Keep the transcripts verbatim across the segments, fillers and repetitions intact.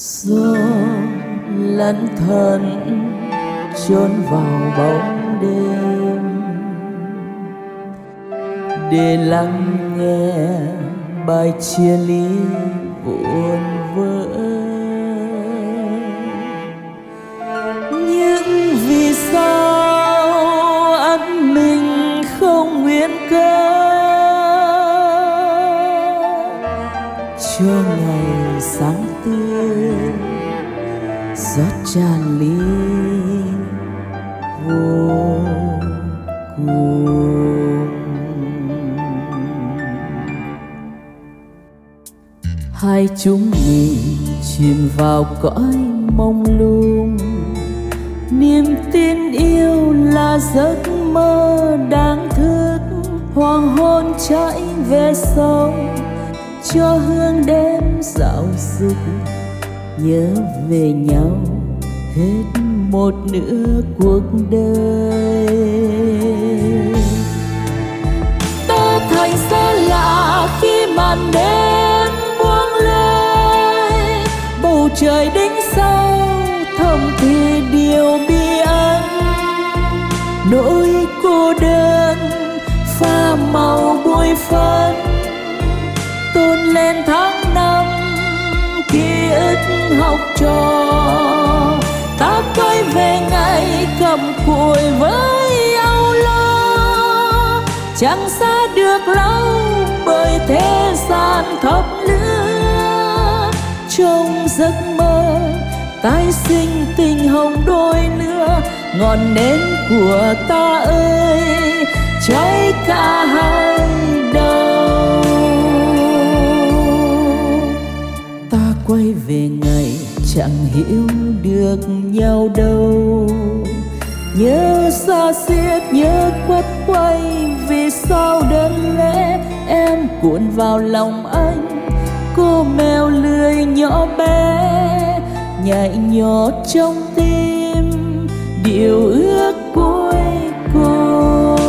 Gió lẫn thẫn trốn vào bóng đêm để lắng nghe bài chia ly vụn vỡ. Nhưng vì sao anh mình không nguyện cớ cho ngày sáng tươi rót tràn ly vô cùng. Hai chúng mình chìm vào cõi mông lung, niềm tin yêu là giấc mơ đáng thức. Hoàng hôn chạy về sông cho hương đêm dạo dực, nhớ về nhau hết một nửa cuộc đời. Ta thành xa lạ khi màn đêm buông lơi, bầu trời đỉnh sâu thầm thì điều bi ân. Nỗi cô đơn pha màu bụi phấn tôn lên tháng năm ký ức học trò. Ta quay về ngày cầm cùi với âu lo, chẳng xa được lâu bởi thế gian thấp lửa. Trong giấc mơ tái sinh tình hồng đôi nữa, ngọn nến của ta ơi cháy cả hai đầu. Ta quay về ngày chẳng hiểu được nhau đâu, nhớ xa xiết nhớ quất quay. Vì sao đơn lẽ em cuộn vào lòng anh, cô mèo lười nhỏ bé nhảy nhót trong tim điều ước cuối cùng.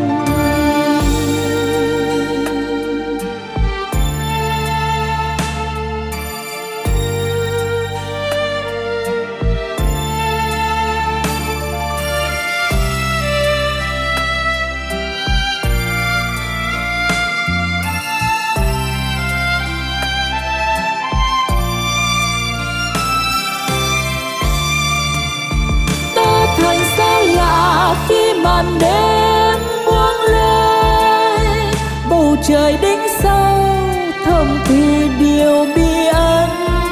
Khi màn đêm buông lơi, bầu trời đỉnh sâu thầm thì điều bi ân.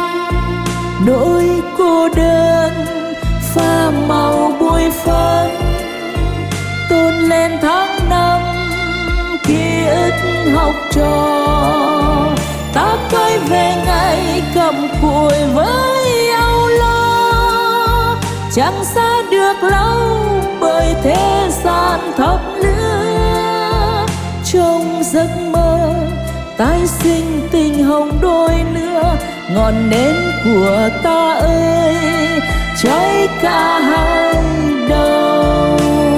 Nỗi cô đơn pha màu bụi phấn tôn lên tháng năm ký ức học trò. Ta quay về ngày cầm cùi với âu lo, chẳng xa được lâu bởi thế gian thấp lửa. Trong giấc mơ tái sinh tình hồng đôi nữa, ngọn nến của ta ơi cháy cả hai đầu.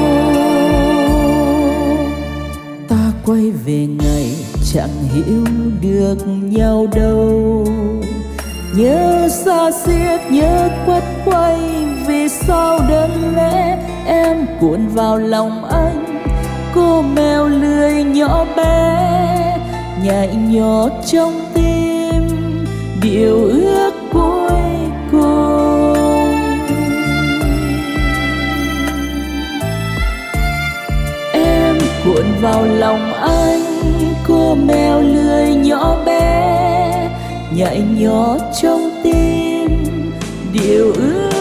Ta quay về ngày chẳng hiểu được nhau đâu, nhớ xa xiết nhớ quất quay. Vì sao đơn lẽ em cuộn vào lòng anh, cô mèo lười nhỏ bé nhảy nhót trong tim điều ước cuối cùng. Em cuộn vào lòng anh, cô mèo lười nhỏ bé nhảy nhót trong tim điều ước